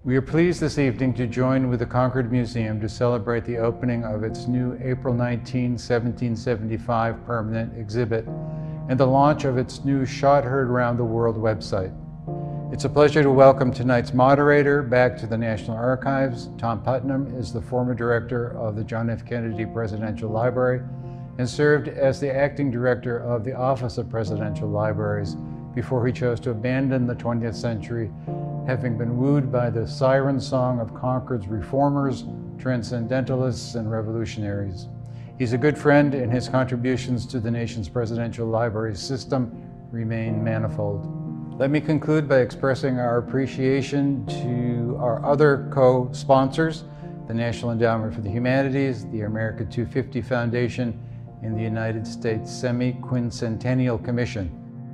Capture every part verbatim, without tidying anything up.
We are pleased this evening to join with the Concord Museum to celebrate the opening of its new April nineteenth, seventeen seventy-five permanent exhibit and the launch of its new Shot Heard Round the World website. It's a pleasure to welcome tonight's moderator back to the National Archives. Tom Putnam is the former director of the John F. Kennedy Presidential Library and served as the acting director of the Office of Presidential Libraries before he chose to abandon the twentieth century, having been wooed by the siren song of Concord's reformers, transcendentalists, and revolutionaries. He's a good friend, and his contributions to the nation's presidential library system remain manifold. Let me conclude by expressing our appreciation to our other co-sponsors, the National Endowment for the Humanities, the America two fifty Foundation, and the United States Semi-Quincentennial Commission.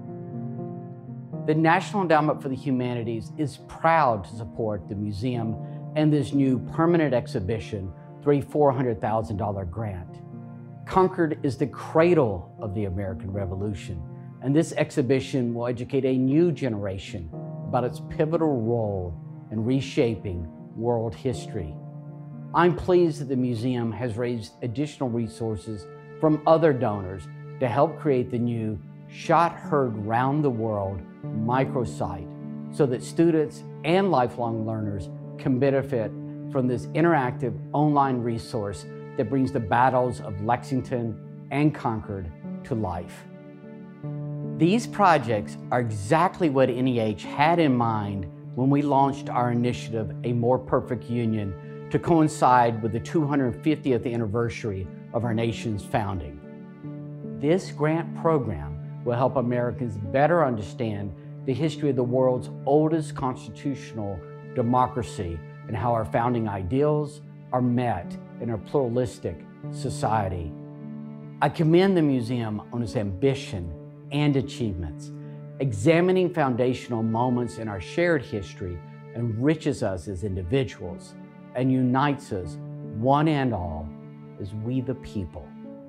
The National Endowment for the Humanities is proud to support the museum and this new permanent exhibition through a four hundred thousand dollar grant. Concord is the cradle of the American Revolution, and this exhibition will educate a new generation about its pivotal role in reshaping world history. I'm pleased that the museum has raised additional resources from other donors to help create the new Shot Heard Round the World microsite so that students and lifelong learners can benefit from this interactive online resource that brings the battles of Lexington and Concord to life. These projects are exactly what N E H had in mind when we launched our initiative, A More Perfect Union, to coincide with the two hundred fiftieth anniversary of our nation's founding. This grant program will help Americans better understand the history of the world's oldest constitutional democracy and how our founding ideals are met in a pluralistic society. I commend the museum on its ambition and achievements. Examining foundational moments in our shared history enriches us as individuals and unites us, one and all, as we the people.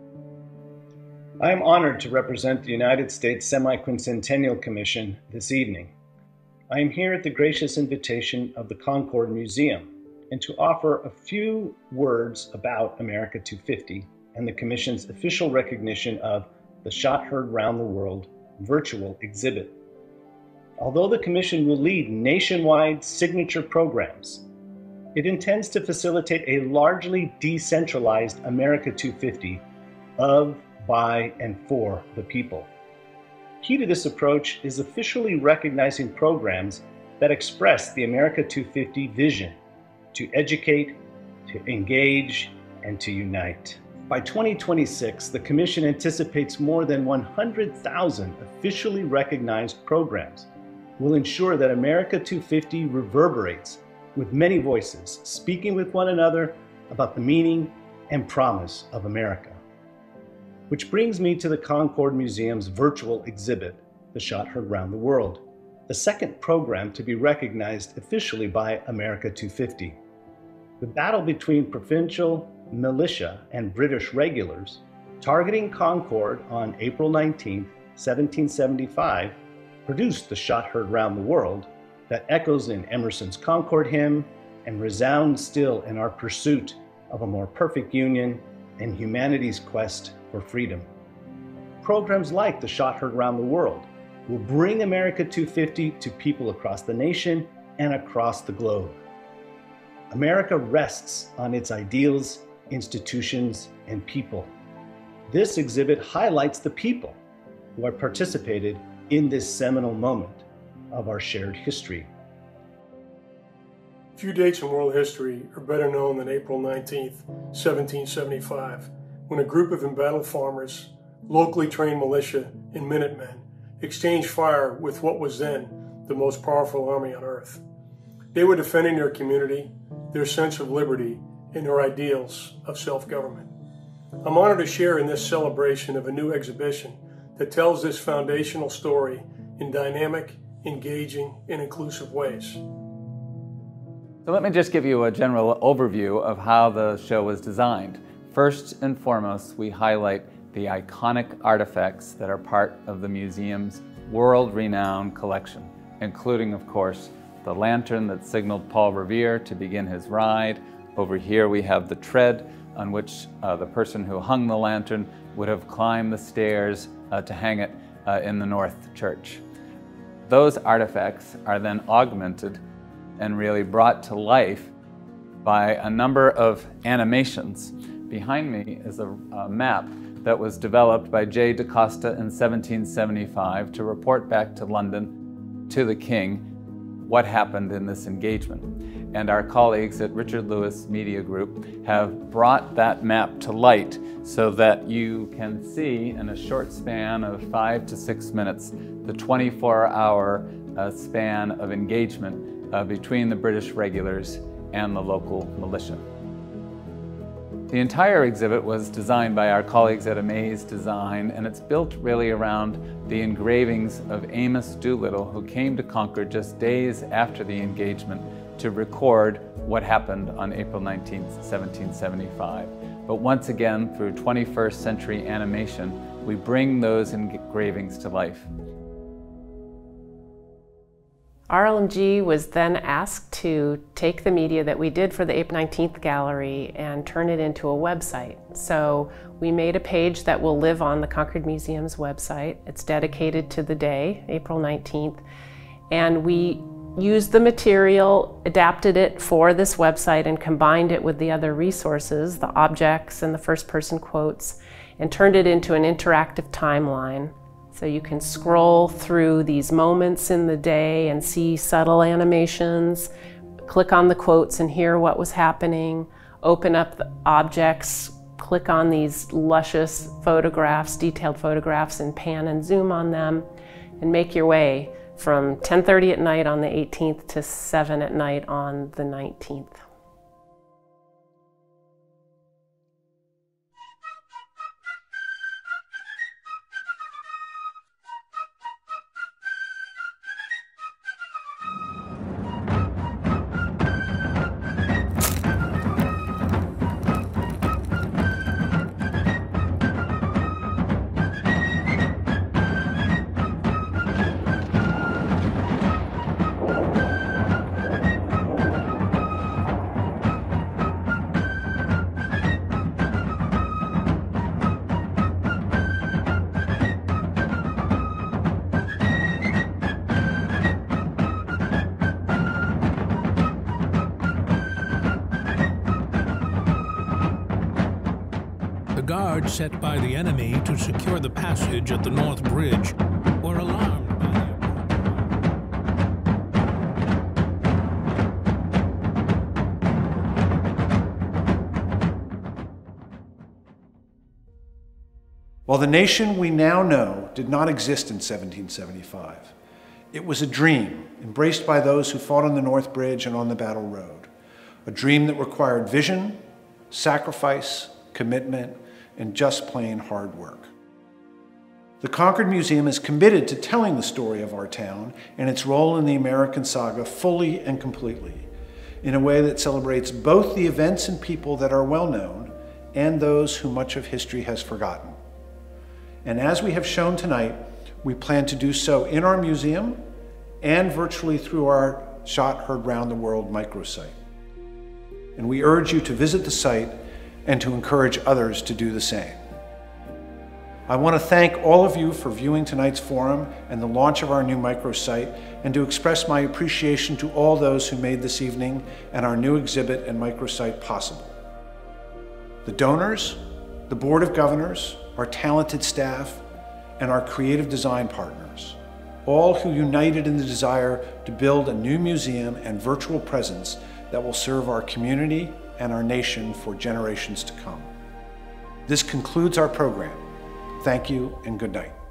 I am honored to represent the United States Semi-Quincentennial Commission this evening. I am here at the gracious invitation of the Concord Museum and to offer a few words about America two fifty and the Commission's official recognition of the Shot Heard Round the World virtual exhibit. Although the Commission will lead nationwide signature programs, it intends to facilitate a largely decentralized America two fifty of, by, and for the people. Key to this approach is officially recognizing programs that express the America two fifty vision to educate, to engage, and to unite. By twenty twenty-six, the Commission anticipates more than one hundred thousand officially recognized programs will ensure that America two fifty reverberates with many voices, speaking with one another about the meaning and promise of America. Which brings me to the Concord Museum's virtual exhibit, The Shot Heard Round the World, the second program to be recognized officially by America two fifty. The battle between provincial militia and British regulars targeting Concord on April nineteenth, seventeen seventy-five, produced The Shot Heard Round the World that echoes in Emerson's Concord hymn and resounds still in our pursuit of a more perfect union and humanity's quest for freedom. Programs like The Shot Heard Round the World will bring America two fifty to people across the nation and across the globe. America rests on its ideals, institutions, and people. This exhibit highlights the people who have participated in this seminal moment of our shared history. Few dates in world history are better known than April nineteenth, seventeen seventy-five, when a group of embattled farmers, locally trained militia, and Minutemen exchanged fire with what was then the most powerful army on earth. They were defending their community, their sense of liberty, and their ideals of self-government. I'm honored to share in this celebration of a new exhibition that tells this foundational story in dynamic, engaging, and inclusive ways. So let me just give you a general overview of how the show was designed. First and foremost, we highlight the iconic artifacts that are part of the museum's world-renowned collection, including, of course, the lantern that signaled Paul Revere to begin his ride. Over here we have the tread on which uh, the person who hung the lantern would have climbed the stairs uh, to hang it uh, in the North Church. Those artifacts are then augmented and really brought to life by a number of animations. Behind me is a, a map that was developed by J. DaCosta in seventeen seventy-five to report back to London, to the King, what happened in this engagement. And our colleagues at Richard Lewis Media Group have brought that map to light so that you can see in a short span of five to six minutes the twenty-four hour uh, span of engagement uh, between the British regulars and the local militia. The entire exhibit was designed by our colleagues at Amaze Design, and it's built really around the engravings of Amos Doolittle, who came to Concord just days after the engagement to record what happened on April nineteenth, seventeen seventy-five. But once again, through twenty-first century animation, we bring those engravings to life. R L M G was then asked to take the media that we did for the April nineteenth gallery and turn it into a website. So we made a page that will live on the Concord Museum's website. It's dedicated to the day, April nineteenth, and we used the material, adapted it for this website, and combined it with the other resources, the objects and the first-person quotes, and turned it into an interactive timeline. So you can scroll through these moments in the day and see subtle animations, click on the quotes and hear what was happening, open up the objects, click on these luscious photographs, detailed photographs, and pan and zoom on them, and make your way from ten thirty at night on the eighteenth to seven at night on the nineteenth. The guards set by the enemy to secure the passage at the North Bridge were alarmed by the While the nation we now know did not exist in seventeen seventy-five, it was a dream embraced by those who fought on the North Bridge and on the Battle Road, a dream that required vision, sacrifice, commitment, and just plain hard work. The Concord Museum is committed to telling the story of our town and its role in the American saga fully and completely, in a way that celebrates both the events and people that are well known and those who much of history has forgotten. And as we have shown tonight, we plan to do so in our museum and virtually through our Shot Heard Round the World microsite. And we urge you to visit the site and to encourage others to do the same. I want to thank all of you for viewing tonight's forum and the launch of our new microsite, and to express my appreciation to all those who made this evening and our new exhibit and microsite possible. The donors, the Board of Governors, our talented staff, and our creative design partners, all who united in the desire to build a new museum and virtual presence that will serve our community and our nation for generations to come. This concludes our program. Thank you and good night.